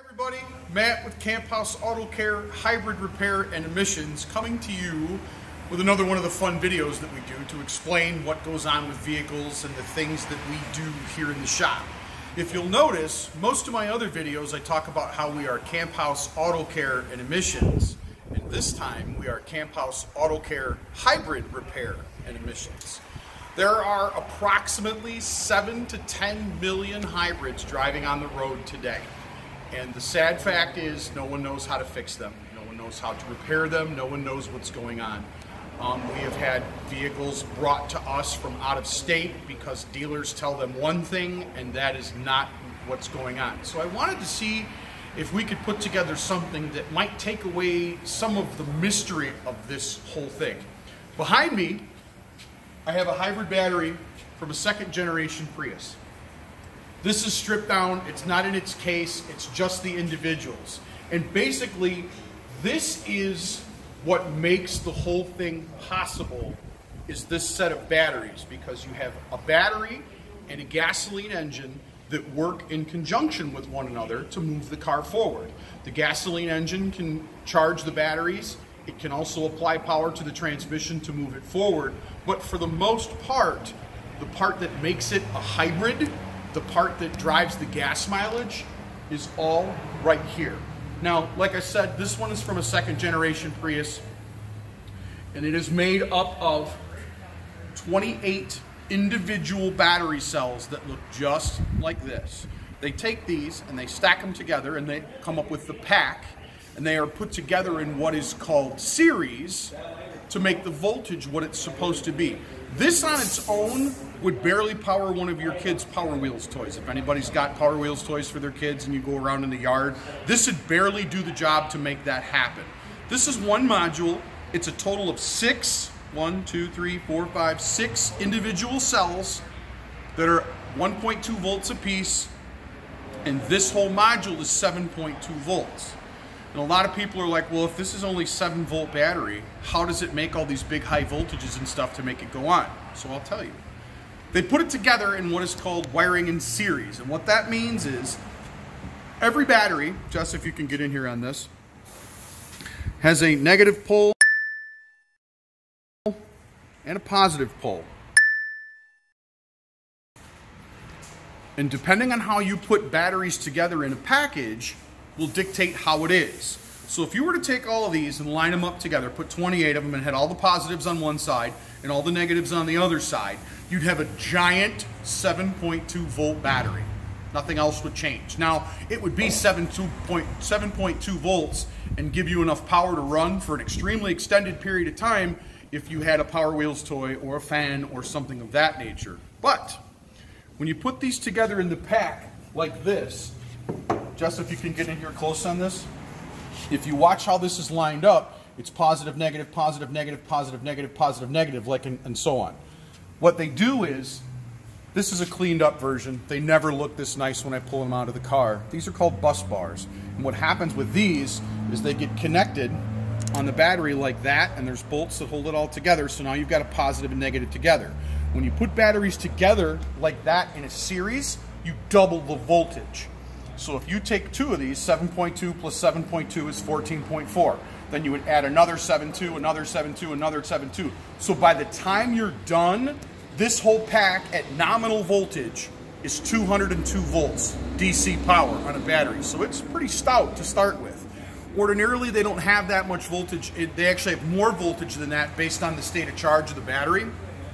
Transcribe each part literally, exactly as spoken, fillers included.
Everybody, Matt with Kamphaus Auto Care, Hybrid Repair and Emissions, coming to you with another one of the fun videos that we do to explain what goes on with vehicles and the things that we do here in the shop. If you'll notice, most of my other videos I talk about how we are Kamphaus Auto Care and Emissions, and this time we are Kamphaus Auto Care Hybrid Repair and Emissions. There are approximately seven to ten million hybrids driving on the road today. And the sad fact is no one knows how to fix them. No one knows how to repair them. No one knows what's going on. Um, we have had vehicles brought to us from out of state because dealers tell them one thing and that is not what's going on. So I wanted to see if we could put together something that might take away some of the mystery of this whole thing. Behind me, I have a hybrid battery from a second generation Prius. This is stripped down, it's not in its case, it's just the individuals. And basically, this is what makes the whole thing possible, is this set of batteries, because you have a battery and a gasoline engine that work in conjunction with one another to move the car forward. The gasoline engine can charge the batteries, it can also apply power to the transmission to move it forward, but for the most part, the part that makes it a hybrid, the part that drives the gas mileage, is all right here. Now, like I said, this one is from a second generation Prius, and it is made up of twenty-eight individual battery cells that look just like this. They take these and they stack them together and they come up with the pack, and they are put together in what is called series to make the voltage what it's supposed to be. This on its own would barely power one of your kids' Power Wheels toys. If anybody's got Power Wheels toys for their kids and you go around in the yard, this would barely do the job to make that happen. This is one module. It's a total of six, one, two, three, four, five, six individual cells that are one point two volts apiece, and this whole module is seven point two volts. And a lot of people are like, well, if this is only seven volt battery, how does it make all these big high voltages and stuff to make it go on? So I'll tell you. They put it together in what is called wiring in series. And what that means is every battery, Jess, if you can get in here on this, has a negative pole and a positive pole. And depending on how you put batteries together in a package, will dictate how it is. So if you were to take all of these and line them up together, put twenty-eight of them and had all the positives on one side and all the negatives on the other side, you'd have a giant seven point two volt battery. Nothing else would change. Now, it would be seven point two volts and give you enough power to run for an extremely extended period of time if you had a Power Wheels toy or a fan or something of that nature. But when you put these together in the pack like this, just if you can get in here close on this, if you watch how this is lined up, it's positive, negative, positive, negative, positive, negative, positive, negative, like in, and so on. What they do is, this is a cleaned up version. They never look this nice when I pull them out of the car. These are called bus bars. And what happens with these is they get connected on the battery like that, and there's bolts that hold it all together, so now you've got a positive and negative together. When you put batteries together like that in a series, you double the voltage. So if you take two of these, seven point two plus seven point two is fourteen point four. Then you would add another seven point two, another seven point two, another seven point two. So by the time you're done, this whole pack at nominal voltage is two hundred two volts D C power on a battery. So it's pretty stout to start with. Ordinarily, they don't have that much voltage. It, they actually have more voltage than that based on the state of charge of the battery.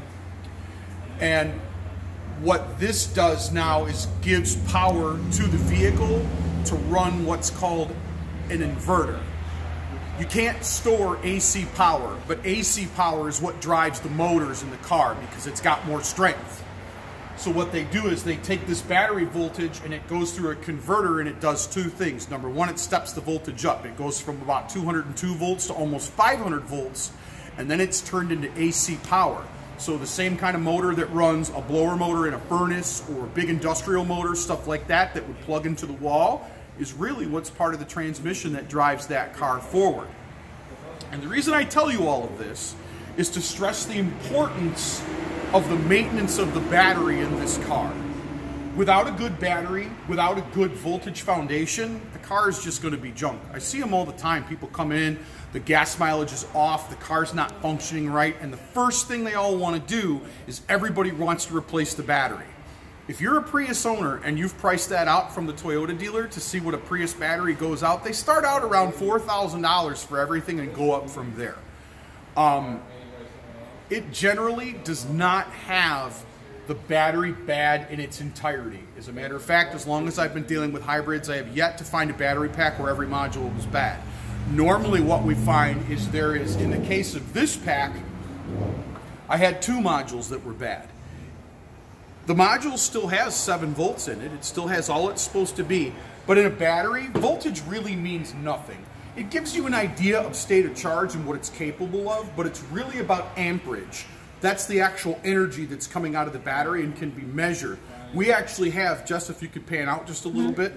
And what this does now is gives power to the vehicle to run what's called an inverter. You can't store A C power, but A C power is what drives the motors in the car because it's got more strength. So what they do is they take this battery voltage and it goes through a converter, and it does two things. Number one, it steps the voltage up. It goes from about two hundred two volts to almost five hundred volts, and then it's turned into A C power. So the same kind of motor that runs a blower motor in a furnace or a big industrial motor, stuff like that, that would plug into the wall, is really what's part of the transmission that drives that car forward. And the reason I tell you all of this is to stress the importance of the maintenance of the battery in this car. Without a good battery, without a good voltage foundation, the car is just going to be junk. I see them all the time. People come in, the gas mileage is off, the car's not functioning right, and the first thing they all want to do is everybody wants to replace the battery. If you're a Prius owner and you've priced that out from the Toyota dealer to see what a Prius battery goes out, they start out around four thousand dollars for everything and go up from there. Um, it generally does not have the battery bad in its entirety. As a matter of fact, as long as I've been dealing with hybrids, I have yet to find a battery pack where every module was bad. Normally what we find is there is, in the case of this pack, I had two modules that were bad. The module still has seven volts in it. It still has all it's supposed to be. But in a battery, voltage really means nothing. It gives you an idea of state of charge and what it's capable of, but it's really about amperage. That's the actual energy that's coming out of the battery and can be measured. We actually have, Jess, if you could pan out just a little bit.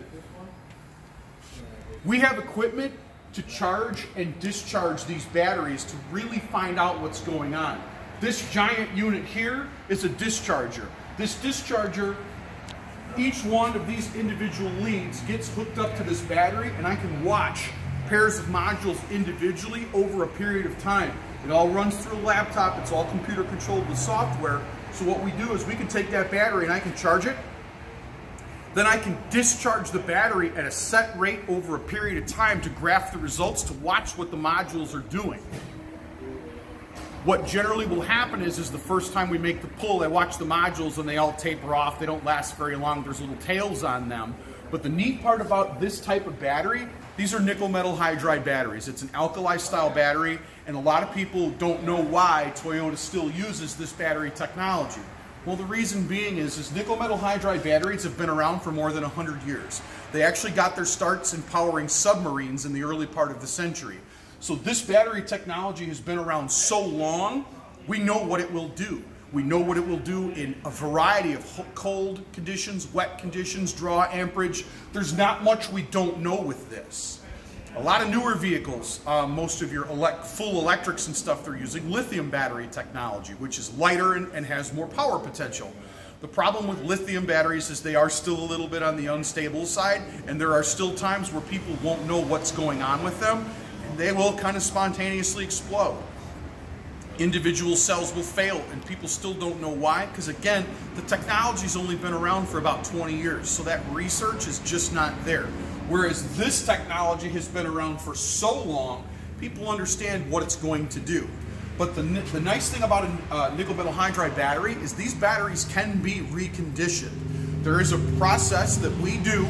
We have equipment to charge and discharge these batteries to really find out what's going on. This giant unit here is a discharger. This discharger, each one of these individual leads gets hooked up to this battery, and I can watch pairs of modules individually over a period of time. It all runs through a laptop. It's all computer controlled with software. So what we do is we can take that battery and I can charge it. Then I can discharge the battery at a set rate over a period of time to graph the results to watch what the modules are doing. What generally will happen is, is the first time we make the pull, I watch the modules and they all taper off. They don't last very long. There's little tails on them. But the neat part about this type of battery, these are nickel metal hydride batteries. It's an alkali style battery, and a lot of people don't know why Toyota still uses this battery technology. Well, the reason being is, is nickel metal hydride batteries have been around for more than one hundred years. They actually got their starts in powering submarines in the early part of the century. So this battery technology has been around so long, we know what it will do. We know what it will do in a variety of cold conditions, wet conditions, draw amperage. There's not much we don't know with this. A lot of newer vehicles, uh, most of your elect full electrics and stuff, they're using lithium battery technology, which is lighter and, and has more power potential. The problem with lithium batteries is they are still a little bit on the unstable side, and there are still times where people won't know what's going on with them, and they will kind of spontaneously explode. Individual cells will fail, and people still don't know why, because again, the technology's only been around for about twenty years, so that research is just not there. Whereas this technology has been around for so long, people understand what it's going to do. But the, the nice thing about a uh, nickel metal hydride battery is these batteries can be reconditioned. There is a process that we do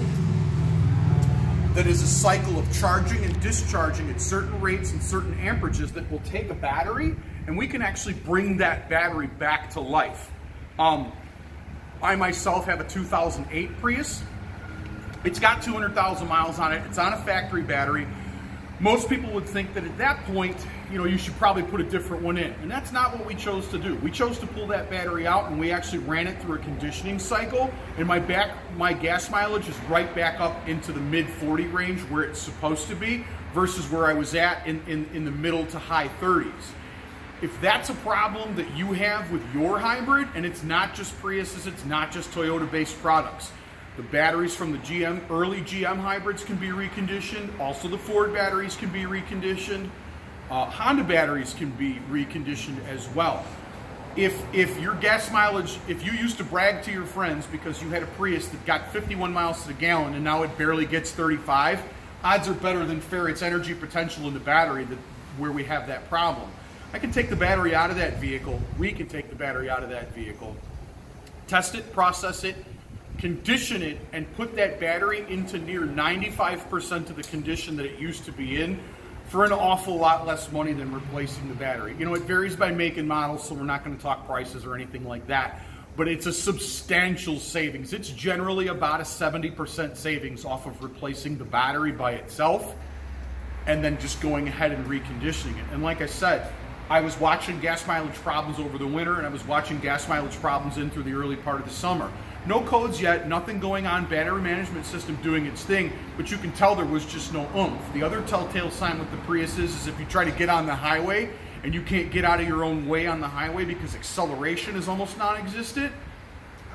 that is a cycle of charging and discharging at certain rates and certain amperages that will take a battery, and we can actually bring that battery back to life. Um, I myself have a two thousand eight Prius. It's got two hundred thousand miles on it. It's on a factory battery. Most people would think that at that point, you know, you should probably put a different one in. And that's not what we chose to do. We chose to pull that battery out, and we actually ran it through a conditioning cycle, and my back, my gas mileage is right back up into the mid forty range where it's supposed to be, versus where I was at in, in, in the middle to high thirties. If that's a problem that you have with your hybrid, and it's not just Priuses, it's not just Toyota-based products. The batteries from the G M, early G M hybrids can be reconditioned. Also the Ford batteries can be reconditioned. Uh, Honda batteries can be reconditioned as well. If, if your gas mileage, if you used to brag to your friends because you had a Prius that got fifty-one miles to the gallon and now it barely gets thirty-five, odds are better than fair its energy potential in the battery that, where we have that problem. I can take the battery out of that vehicle. We can take the battery out of that vehicle, test it, process it, condition it, and put that battery into near ninety-five percent of the condition that it used to be in for an awful lot less money than replacing the battery. You know, it varies by make and model, so we're not going to talk prices or anything like that, but it's a substantial savings. It's generally about a seventy percent savings off of replacing the battery by itself and then just going ahead and reconditioning it. And like I said, I was watching gas mileage problems over the winter, and I was watching gas mileage problems in through the early part of the summer. No codes yet, nothing going on, battery management system doing its thing, but you can tell there was just no oomph. The other telltale sign with the Priuses is if you try to get on the highway and you can't get out of your own way on the highway because acceleration is almost non-existent,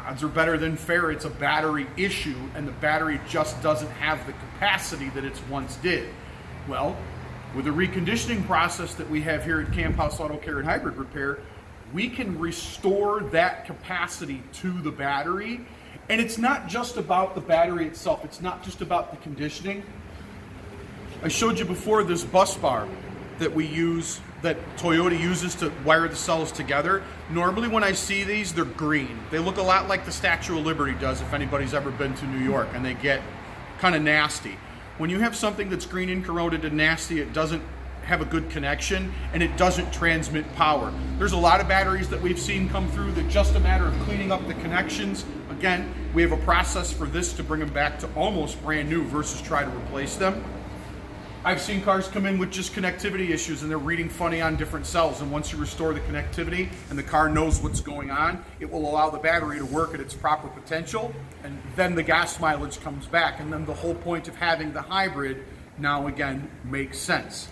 odds are better than fair it's a battery issue and the battery just doesn't have the capacity that it once did. Well, with the reconditioning process that we have here at Kamphaus Auto Care and Hybrid Repair, we can restore that capacity to the battery. And it's not just about the battery itself. It's not just about the conditioning. I showed you before this bus bar that we use, that Toyota uses to wire the cells together. Normally when I see these, they're green. They look a lot like the Statue of Liberty does if anybody's ever been to New York, and they get kind of nasty. When you have something that's green and corroded and nasty, it doesn't have a good connection and it doesn't transmit power. There's a lot of batteries that we've seen come through that just a matter of cleaning up the connections. Again, we have a process for this to bring them back to almost brand new versus try to replace them. I've seen cars come in with just connectivity issues and they're reading funny on different cells, and once you restore the connectivity and the car knows what's going on, it will allow the battery to work at its proper potential, and then the gas mileage comes back, and then the whole point of having the hybrid now again makes sense.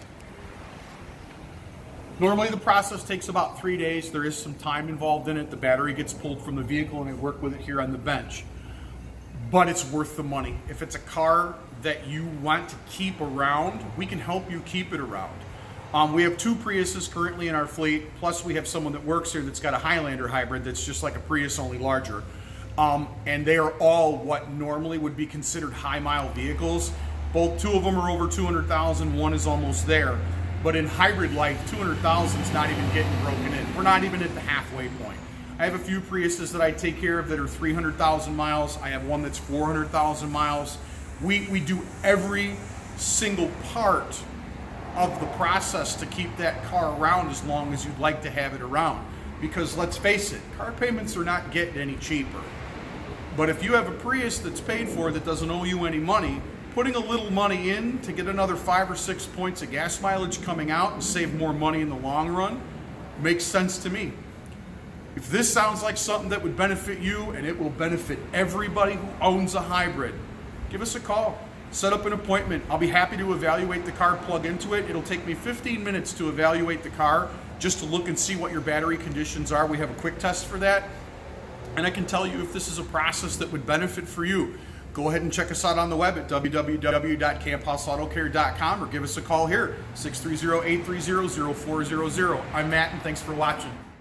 Normally the process takes about three days. There is some time involved in it. The battery gets pulled from the vehicle and I work with it here on the bench. But it's worth the money. If it's a car that you want to keep around, we can help you keep it around. Um, we have two Priuses currently in our fleet, plus we have someone that works here that's got a Highlander hybrid that's just like a Prius, only larger. Um, and they are all what normally would be considered high mile vehicles. Both, two of them are over two hundred thousand, one is almost there. But in hybrid life, two hundred thousand is not even getting broken in. We're not even at the halfway point. I have a few Priuses that I take care of that are three hundred thousand miles. I have one that's four hundred thousand miles. We, we do every single part of the process to keep that car around as long as you'd like to have it around. Because let's face it, car payments are not getting any cheaper. But if you have a Prius that's paid for that doesn't owe you any money, putting a little money in to get another five or six points of gas mileage coming out and save more money in the long run makes sense to me. If this sounds like something that would benefit you, and it will benefit everybody who owns a hybrid, give us a call. Set up an appointment. I'll be happy to evaluate the car, plug into it. It'll take me fifteen minutes to evaluate the car just to look and see what your battery conditions are. We have a quick test for that. And I can tell you if this is a process that would benefit for you. Go ahead and check us out on the web at w w w dot kamphaus auto care dot com or give us a call here, six three zero, eight three zero, zero four zero zero. I'm Matt, and thanks for watching.